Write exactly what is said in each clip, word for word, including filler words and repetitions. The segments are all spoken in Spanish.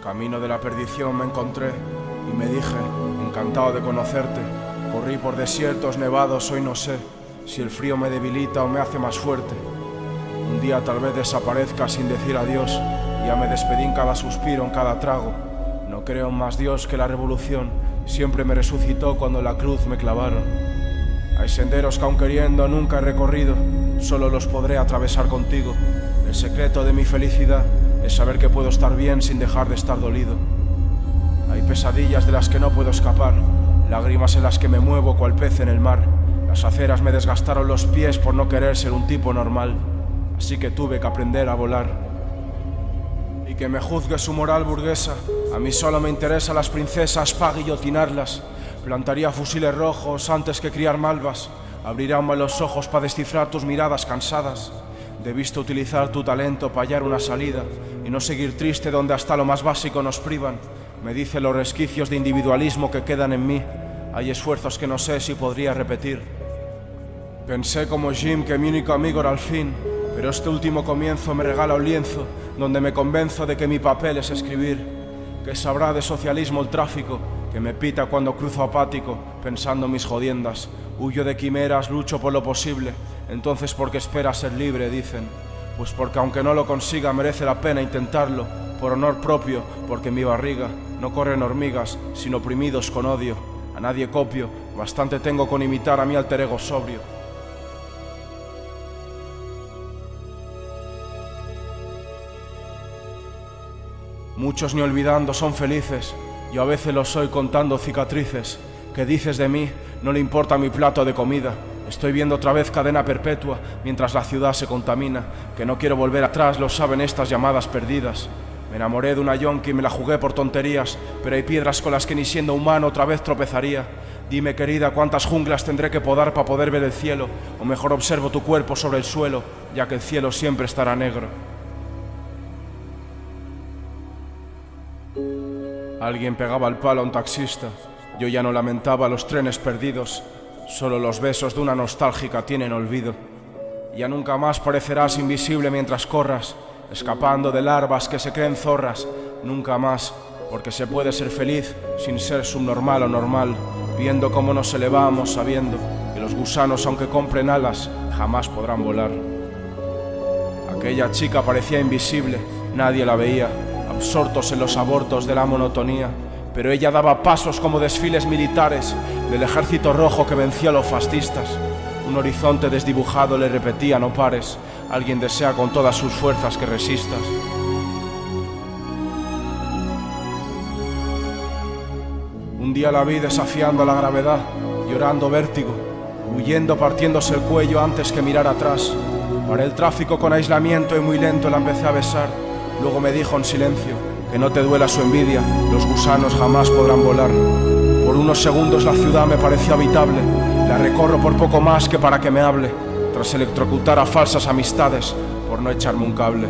Camino de la perdición me encontré y me dije, encantado de conocerte. Corrí por desiertos nevados, hoy no sé si el frío me debilita o me hace más fuerte. Un día tal vez desaparezca sin decir adiós, ya me despedí en cada suspiro, en cada trago. No creo en más Dios que la revolución, siempre me resucitó cuando en la cruz me clavaron. Hay senderos que aun queriendo nunca he recorrido, solo los podré atravesar contigo. El secreto de mi felicidad es saber que puedo estar bien sin dejar de estar dolido. Hay pesadillas de las que no puedo escapar, lágrimas en las que me muevo cual pez en el mar. Las aceras me desgastaron los pies por no querer ser un tipo normal, así que tuve que aprender a volar. Y que me juzgue su moral burguesa, a mí solo me interesan las princesas pa' guillotinarlas. Plantaría fusiles rojos antes que criar malvas, abriríame los ojos para descifrar tus miradas cansadas. Debiste utilizar tu talento para hallar una salida y no seguir triste donde hasta lo más básico nos privan. Me dicen los resquicios de individualismo que quedan en mí, hay esfuerzos que no sé si podría repetir. Pensé como Jim que mi único amigo era el fin, pero este último comienzo me regala un lienzo donde me convenzo de que mi papel es escribir. ¿Qué sabrá de socialismo el tráfico que me pita cuando cruzo apático pensando en mis jodiendas? Huyo de quimeras, lucho por lo posible. Entonces, ¿por qué esperas ser libre?, dicen. Pues porque aunque no lo consiga merece la pena intentarlo, por honor propio, porque en mi barriga no corren hormigas, sino oprimidos con odio. A nadie copio, bastante tengo con imitar a mi alter ego sobrio. Muchos ni olvidando son felices, yo a veces lo soy contando cicatrices. ¿Qué dices de mí? No le importa mi plato de comida. Estoy viendo otra vez cadena perpetua mientras la ciudad se contamina. Que no quiero volver atrás, lo saben estas llamadas perdidas. Me enamoré de una yonki y me la jugué por tonterías, pero hay piedras con las que ni siendo humano otra vez tropezaría. Dime, querida, cuántas junglas tendré que podar para poder ver el cielo, o mejor observo tu cuerpo sobre el suelo, ya que el cielo siempre estará negro. Alguien pegaba el palo a un taxista. Yo ya no lamentaba los trenes perdidos, solo los besos de una nostálgica tienen olvido. Ya nunca más parecerás invisible mientras corras, escapando de larvas que se creen zorras. Nunca más, porque se puede ser feliz sin ser subnormal o normal, viendo cómo nos elevamos sabiendo que los gusanos, aunque compren alas, jamás podrán volar. Aquella chica parecía invisible, nadie la veía, absortos en los abortos de la monotonía, pero ella daba pasos como desfiles militares del ejército rojo que venció a los fascistas. Un horizonte desdibujado le repetía: no pares, alguien desea con todas sus fuerzas que resistas. Un día la vi desafiando la gravedad, llorando vértigo, huyendo partiéndose el cuello antes que mirar atrás. Paré el tráfico con aislamiento y muy lento la empecé a besar. Luego me dijo en silencio: que no te duela su envidia, los gusanos jamás podrán volar. Por unos segundos la ciudad me pareció habitable, la recorro por poco más que para que me hable, tras electrocutar a falsas amistades por no echarme un cable.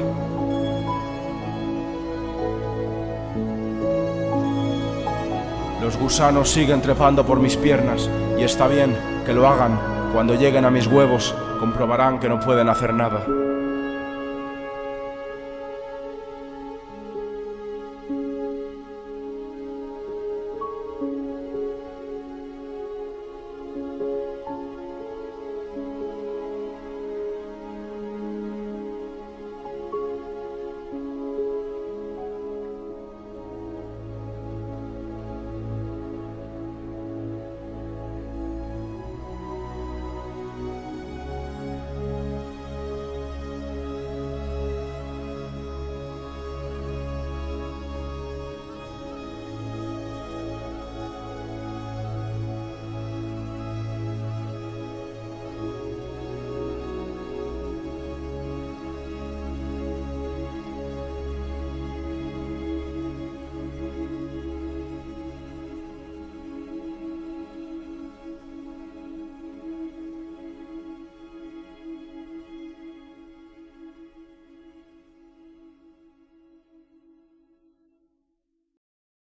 Los gusanos siguen trepando por mis piernas, y está bien que lo hagan. Cuando lleguen a mis huevos, comprobarán que no pueden hacer nada.